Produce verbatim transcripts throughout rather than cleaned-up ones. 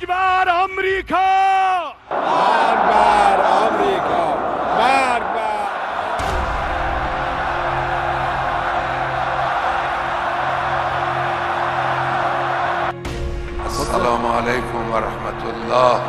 बार America, बार बार America, बार बार। अस्सलामु अलैकुम व रहमतुल्लाह।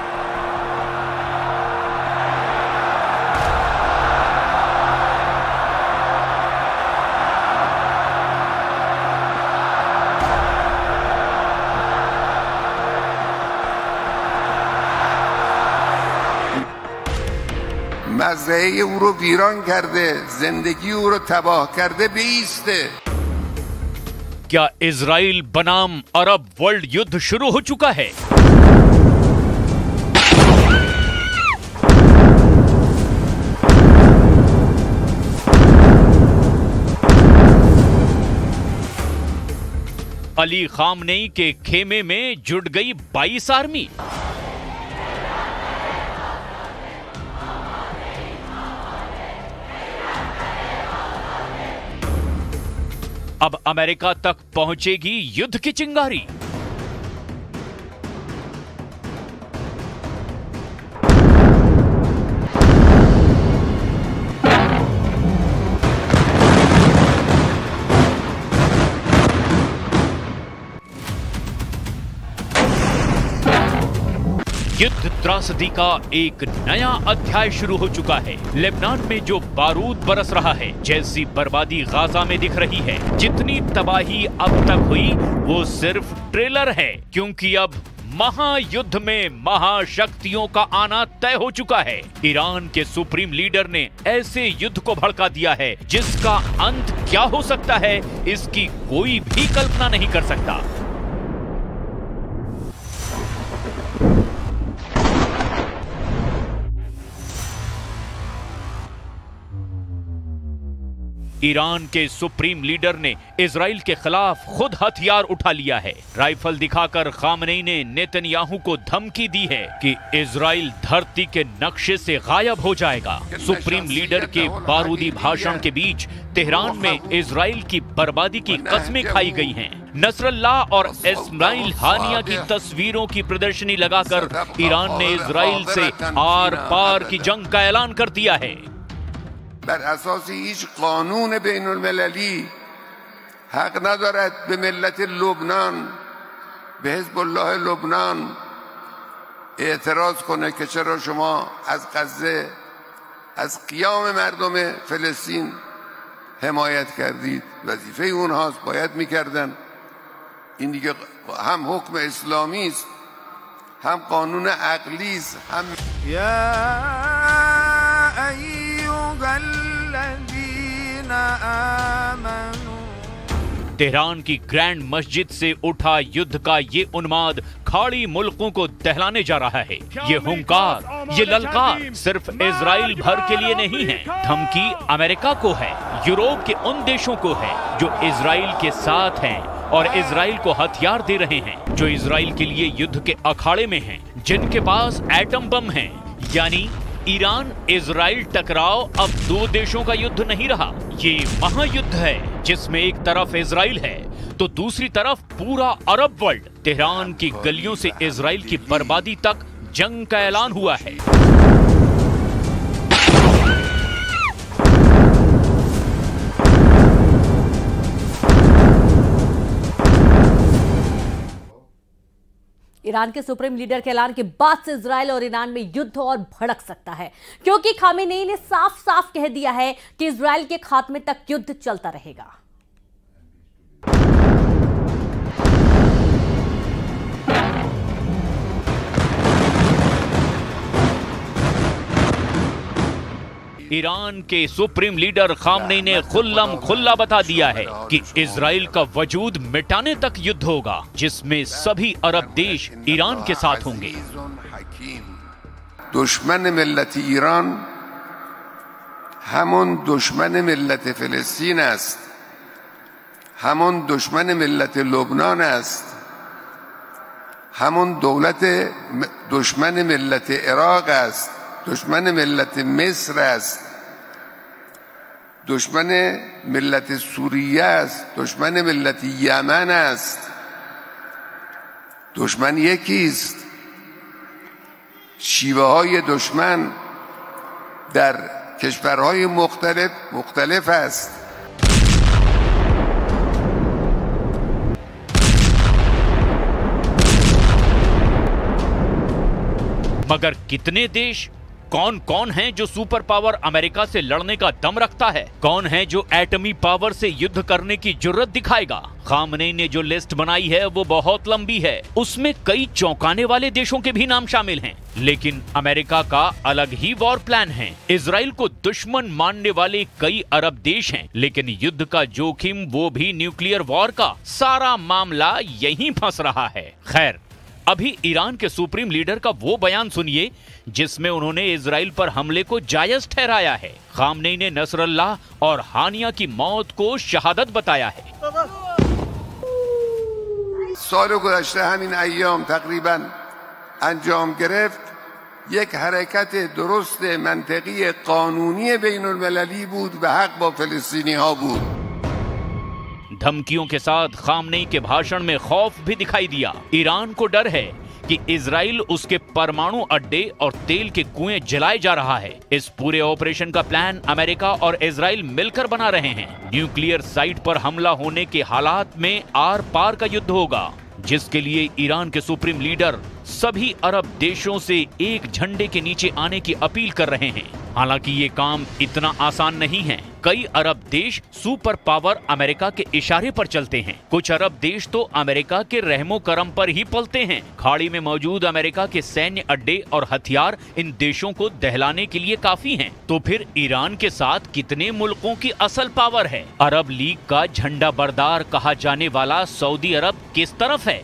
مزرعه او رو ویران کرده، زندگی او رو تباه کرده، بیسته. क्या इजराइल बनाम अरब वर्ल्ड युद्ध शुरू हो चुका है? अली खामनेई के खेमे में जुट गई बाईस आर्मी। अब अमेरिका तक पहुंचेगी युद्ध की चिंगारी। युद्ध त्रासदी का एक नया अध्याय शुरू हो चुका है। लेबनान में जो बारूद बरस रहा है, जैसी बर्बादी गाजा में दिख रही है, जितनी तबाही अब तक हुई वो सिर्फ ट्रेलर है, क्योंकि अब महायुद्ध में महाशक्तियों का आना तय हो चुका है। ईरान के सुप्रीम लीडर ने ऐसे युद्ध को भड़का दिया है जिसका अंत क्या हो सकता है, इसकी कोई भी कल्पना नहीं कर सकता। ईरान के सुप्रीम लीडर ने इजराइल के खिलाफ खुद हथियार उठा लिया है। राइफल दिखाकर खामनेई ने नेतन्याहू को धमकी दी है कि इजराइल धरती के नक्शे से गायब हो जाएगा। सुप्रीम लीडर के बारूदी भाषण के बीच तेहरान में इजराइल की बर्बादी की कस्में खाई गई हैं। नसरल्लाह और इस्माइल हानिया की तस्वीरों की प्रदर्शनी लगाकर ईरान ने इजराइल से आर पार की जंग का ऐलान कर दिया है। بر اساس هیچ قانون بین المللی حق ندارد به ملت لبنان، به حزب الله لبنان اعتراض کنه که چرا شما از غزه، از قیام مردم فلسطین حمایت کردید. وظیفه اونهاست، باید میکردن. این دیگه هم حکم اسلامی است، هم قانون عقلی است، هم तेहरान की ग्रैंड मस्जिद से उठा युद्ध का ये उन्माद खाड़ी मुल्कों को दहलाने जा रहा है। ये हुंकार, ये ललकार सिर्फ इजराइल भर के लिए नहीं है, धमकी अमेरिका को है, यूरोप के उन देशों को है जो इजराइल के साथ हैं और इजराइल को हथियार दे रहे हैं, जो इजराइल के लिए युद्ध के अखाड़े में हैं, जिनके पास एटम बम हैं। यानी ईरान इजराइल टकराव अब दो देशों का युद्ध नहीं रहा, ये महायुद्ध है जिसमें एक तरफ इजराइल है तो दूसरी तरफ पूरा अरब वर्ल्ड। तेहरान की गलियों से इजराइल की बर्बादी तक जंग का ऐलान हुआ है। ईरान के सुप्रीम लीडर के ऐलान के बाद से इजराइल और ईरान में युद्ध और भड़क सकता है, क्योंकि खामेनेई ने साफ साफ कह दिया है कि इजराइल के खात्मे तक युद्ध चलता रहेगा। ईरान के सुप्रीम लीडर खामनेई ने खुल्लम खुल्ला बता दिया है कि इजराइल का वजूद मिटाने तक युद्ध होगा, जिसमें सभी अरब देश ईरान के साथ होंगे। दुश्मन मिल्लत ईरान همون دشمن ملت فلسطین است، همون دشمن ملت لبنان است، همون دولت دشمن ملت عراق است، دشمن ملت مصر است، دشمن ملت سوریه است، دشمن ملت یمن است، دشمن یکیست، شیوه های دشمن در کشورهای مختلف مختلف است. मगर कितने देश, कौन कौन हैं जो सुपर पावर अमेरिका से लड़ने का दम रखता है? कौन है जो एटमी पावर से युद्ध करने की जुर्रत दिखाएगा? खामनेई ने जो लिस्ट बनाई है वो बहुत लंबी है, उसमें कई चौंकाने वाले देशों के भी नाम शामिल हैं। लेकिन अमेरिका का अलग ही वॉर प्लान है। इजराइल को दुश्मन मानने वाले कई अरब देश हैं, लेकिन युद्ध का जोखिम, वो भी न्यूक्लियर वॉर का। सारा मामला यहीं फंस रहा है। खैर, अभी ईरान के सुप्रीम लीडर का वो बयान सुनिए जिसमें उन्होंने इजराइल पर हमले को जायज ठहराया है। खामनेई ने नसरल्लाह और हानिया की मौत को शहादत बताया है। साल गुज़श्ते همین ایام تقریبا انجام گرفت یک حرکت درست منطقی قانونی بین المللی بود و حق با فلسطینی ها بود। धमकियों के साथ खामनेई के भाषण में खौफ भी दिखाई दिया। ईरान को डर है कि इजराइल उसके परमाणु अड्डे और तेल के कुएं जलाए जा रहा है। इस पूरे ऑपरेशन का प्लान अमेरिका और इजराइल मिलकर बना रहे हैं। न्यूक्लियर साइट पर हमला होने के हालात में आर पार का युद्ध होगा, जिसके लिए ईरान के सुप्रीम लीडर सभी अरब देशों से एक झंडे के नीचे आने की अपील कर रहे हैं। हालांकि ये काम इतना आसान नहीं है। कई अरब देश सुपर पावर अमेरिका के इशारे पर चलते हैं। कुछ अरब देश तो अमेरिका के रहमो करम पर ही पलते हैं। खाड़ी में मौजूद अमेरिका के सैन्य अड्डे और हथियार इन देशों को दहलाने के लिए काफी हैं। तो फिर ईरान के साथ कितने मुल्कों की असल पावर है? अरब लीग का झंडा बरदार कहा जाने वाला सऊदी अरब किस तरफ है?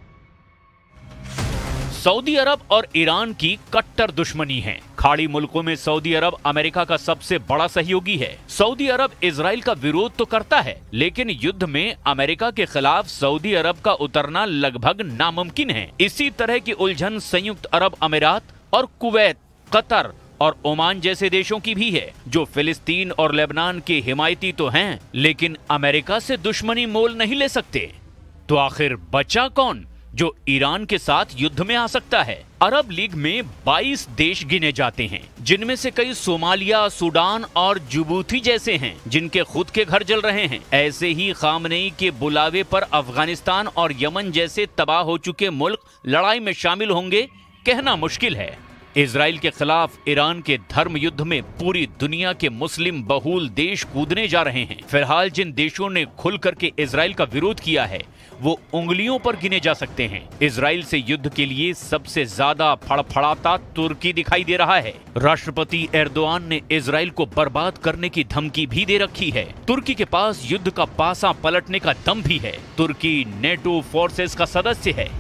सऊदी अरब और ईरान की कट्टर दुश्मनी है। खाड़ी मुल्कों में सऊदी अरब अमेरिका का सबसे बड़ा सहयोगी है। सऊदी अरब इजराइल का विरोध तो करता है, लेकिन युद्ध में अमेरिका के खिलाफ सऊदी अरब का उतरना लगभग नामुमकिन है। इसी तरह की उलझन संयुक्त अरब अमीरात और कुवैत, कतर और ओमान जैसे देशों की भी है, जो फिलिस्तीन और लेबनान के हिमायती तो हैं, लेकिन अमेरिका से दुश्मनी मोल नहीं ले सकते। तो आखिर बचा कौन जो ईरान के साथ युद्ध में आ सकता है? अरब लीग में बाईस देश गिने जाते हैं, जिनमें से कई सोमालिया, सूडान और जिबूती जैसे हैं, जिनके खुद के घर जल रहे हैं। ऐसे ही खामनेई के बुलावे पर अफगानिस्तान और यमन जैसे तबाह हो चुके मुल्क लड़ाई में शामिल होंगे, कहना मुश्किल है। इजराइल के खिलाफ ईरान के धर्म युद्ध में पूरी दुनिया के मुस्लिम बहुल देश कूदने जा रहे हैं। फिलहाल जिन देशों ने खुल करके इजराइल का विरोध किया है वो उंगलियों पर गिने जा सकते हैं। इजराइल से युद्ध के लिए सबसे ज्यादा फड़फड़ाता तुर्की दिखाई दे रहा है। राष्ट्रपति एर्दोआन ने इजराइल को बर्बाद करने की धमकी भी दे रखी है। तुर्की के पास युद्ध का पासा पलटने का दम भी है। तुर्की नेटो फोर्सेस का सदस्य है,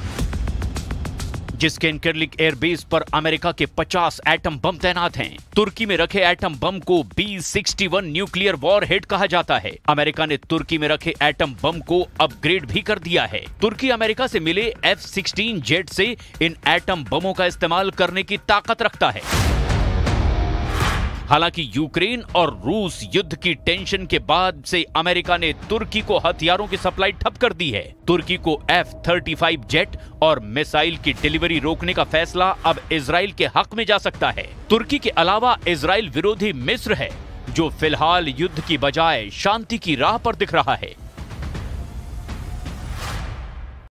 जिसके इनकर्लिक एयरबेस पर अमेरिका के पचास एटम बम तैनात हैं। तुर्की में रखे एटम बम को B sixty one nuclear warhead कहा जाता है। अमेरिका ने तुर्की में रखे एटम बम को अपग्रेड भी कर दिया है। तुर्की अमेरिका से मिले एफ सिक्सटीन जेट से इन एटम बमों का इस्तेमाल करने की ताकत रखता है। हालांकि यूक्रेन और रूस युद्ध की टेंशन के बाद से अमेरिका ने तुर्की को हथियारों की सप्लाई ठप कर दी है। तुर्की को एफ थर्टी फाइव जेट और मिसाइल की डिलीवरी रोकने का फैसला अब इजराइल के हक में जा सकता है। तुर्की के अलावा इजराइल विरोधी मिस्र है, जो फिलहाल युद्ध की बजाय शांति की राह पर दिख रहा है।